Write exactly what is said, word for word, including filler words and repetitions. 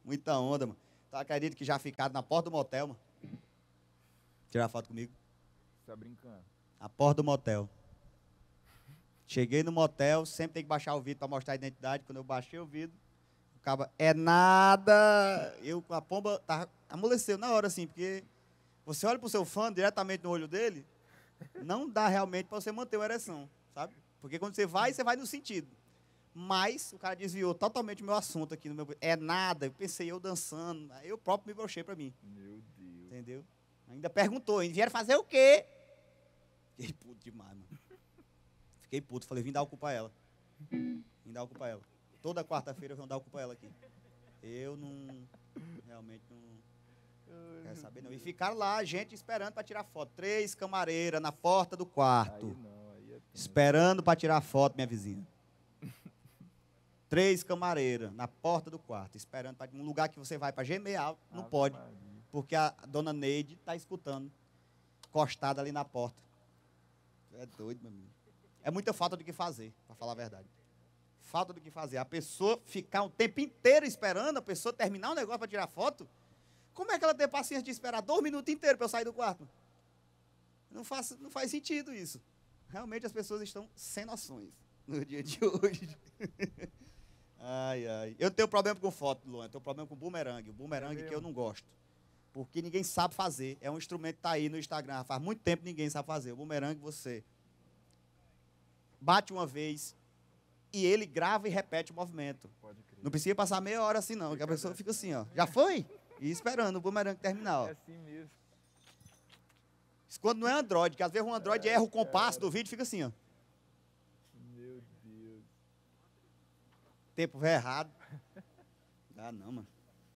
Muita onda, mano. Tá, acredito que já ficaram na porta do motel, mano. Tirar foto comigo. Você tá brincando? A porta do motel. Cheguei no motel, sempre tem que baixar o vidro para mostrar a identidade. Quando eu baixei o vidro, o cara, é nada. Eu com a pomba, tava, amoleceu na hora, assim, porque você olha pro seu fã diretamente no olho dele, não dá realmente para você manter uma ereção, sabe? Porque quando você vai, você vai no sentido. Mas o cara desviou totalmente o meu assunto aqui no meu. É nada. Eu pensei eu dançando, aí eu próprio me brochei para mim. Meu Deus. Entendeu? Ainda perguntou, vieram fazer o quê? Fiquei puto demais, mano. Fiquei puto, falei, vim dar o cu pra ela. Vim dar o cu pra ela. Toda quarta-feira eu venho dar o cu pra ela aqui. Eu não, realmente não quero saber não. E ficaram lá, gente esperando pra tirar foto. Três camareiras na porta do quarto. Aí não, aí é tenso. Esperando pra tirar foto, minha vizinha. Três camareiras na porta do quarto, esperando para um lugar que você vai para gemer alto, não Ave pode, Maria. porque a dona Neide está escutando, encostada ali na porta. É doido, meu amigo. É muita falta do que fazer, para falar a verdade. Falta do que fazer. A pessoa ficar um tempo inteiro esperando, a pessoa terminar um negócio para tirar foto, como é que ela tem paciência de esperar dois minutos inteiros para eu sair do quarto? Não faz, não faz sentido isso. Realmente as pessoas estão sem noções no dia de hoje. Ai, ai. Eu tenho problema com foto, Luan. Eu tenho problema com bumerangue. O bumerangue É que eu não gosto. Porque ninguém sabe fazer. É um instrumento que está aí no Instagram. Faz muito tempo que ninguém sabe fazer. O bumerangue você bate uma vez e ele grava e repete o movimento. Pode crer. Não precisa passar meia hora assim, não. Que a pessoa fica assim, ó. Já foi? E esperando o bumerangue terminar, ó. É assim mesmo. Isso quando não é Android, que às vezes um Android erra o compasso do vídeo e fica assim, ó. Meu Deus. Tempo errado. Ah, não, mano.